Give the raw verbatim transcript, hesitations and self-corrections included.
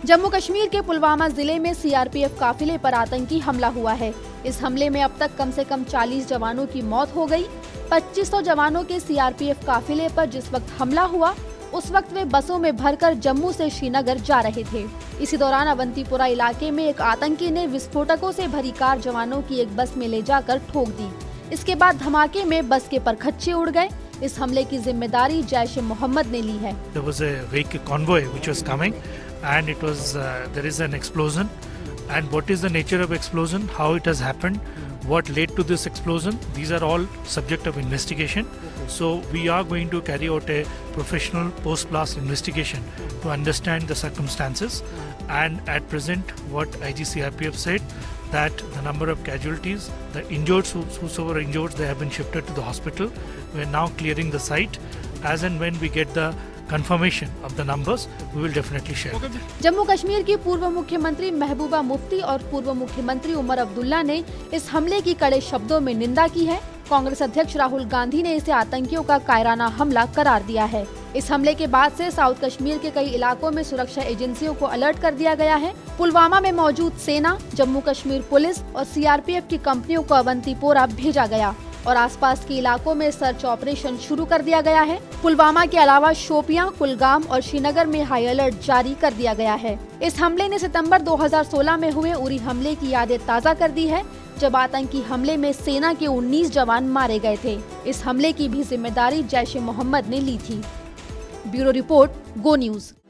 जम्मू कश्मीर के पुलवामा जिले में सी आर पी एफ काफिले पर आतंकी हमला हुआ है। इस हमले में अब तक कम से कम चालीस जवानों की मौत हो गई। पच्चीस सौ जवानों के सी आर पी एफ काफिले पर जिस वक्त हमला हुआ उस वक्त वे बसों में भरकर जम्मू से श्रीनगर जा रहे थे। इसी दौरान अवंतीपुरा इलाके में एक आतंकी ने विस्फोटकों से भरी कार जवानों की एक बस में ले जाकर ठोक दी। इसके बाद धमाके में बस के परखच्चे उड़ गए। इस हमले की जिम्मेदारी जैश ए मोहम्मद ने ली है। There was a vehicle convoy which was coming, and it was uh, there is an explosion. And what is the nature of explosion? How it has happened? What led to this explosion? These are all subject of investigation. So we are going to carry out a professional post-blast investigation to understand the circumstances. And at present, what I G C R P F said that the number of casualties, the injured, whosoever injured, they have been shifted to the hospital. We are now clearing the site. As and when we get the confirmation of the numbers, we will definitely share. Jammu Kashmir की पूर्व मुख्यमंत्री महबूबा मुफ्ती और पूर्व मुख्यमंत्री उमर अब्दुल्ला ने इस हमले की कड़े शब्दों में निंदा की है। कांग्रेस अध्यक्ष राहुल गांधी ने इसे आतंकियों का कायराना हमला करार दिया है। इस हमले के बाद से साउथ कश्मीर के कई इलाकों में सुरक्षा एजेंसियों को अलर्ट कर दिया गया है। पुलवामा में मौजूद सेना, जम्मू कश्मीर पुलिस और सी आर पी एफ की कंपनियों को अवंतीपोरा भेजा गया और आसपास के इलाकों में सर्च ऑपरेशन शुरू कर दिया गया है। पुलवामा के अलावा शोपियां, कुलगाम और श्रीनगर में हाई अलर्ट जारी कर दिया गया है। इस हमले ने सितंबर दो हज़ार सोलह में हुए उरी हमले की यादें ताज़ा कर दी है, जब आतंकी हमले में सेना के उन्नीस जवान मारे गए थे। इस हमले की भी जिम्मेदारी जैश ए मोहम्मद ने ली थी। Bureau report, Go news.